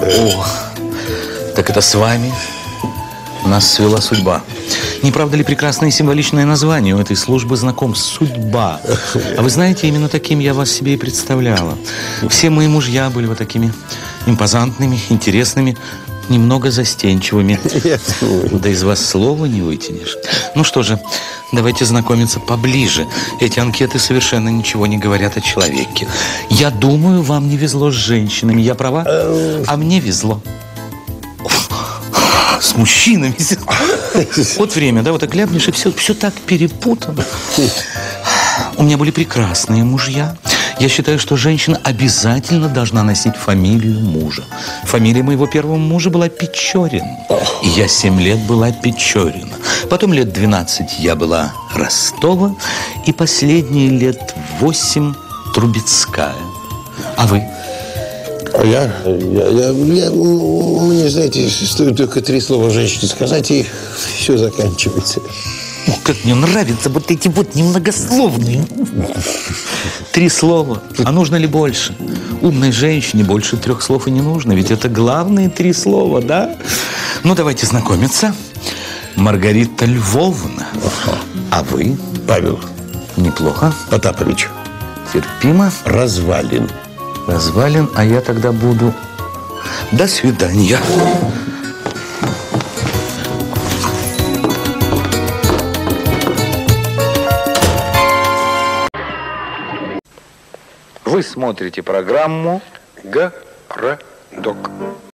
О, так это с вами нас свела судьба. Не правда ли прекрасное и символичное название у этой службы знакомств? Судьба. А вы знаете, именно таким я вас себе и представляла. Все мои мужья были вот такими импозантными, интересными, немного застенчивыми. Да из вас слова не вытянешь. Ну что же, давайте знакомиться поближе. Эти анкеты совершенно ничего не говорят о человеке. Я думаю, вам не везло с женщинами. Я права? А мне везло. С мужчинами. Вот время, да, вот так ляпнешь, и все так перепутано. У меня были прекрасные мужья. Я считаю, что женщина обязательно должна носить фамилию мужа. Фамилия моего первого мужа была Печорин. И я 7 лет была Печорина. Потом лет 12 я была Ростова. И последние лет 8 Трубецкая. А вы? Мне, знаете, стоит только 3 слова женщине сказать, и все заканчивается. Ох, как мне нравятся вот эти вот немногословные. 3 слова. А нужно ли больше? Умной женщине больше 3 слов и не нужно. Ведь это главные 3 слова, да? Ну, давайте знакомиться. Маргарита Львовна. А вы? Павел. Неплохо. Потапович. Терпимо. Развалин. Развалин, а я тогда буду... До свидания. Вы смотрите программу «Городок».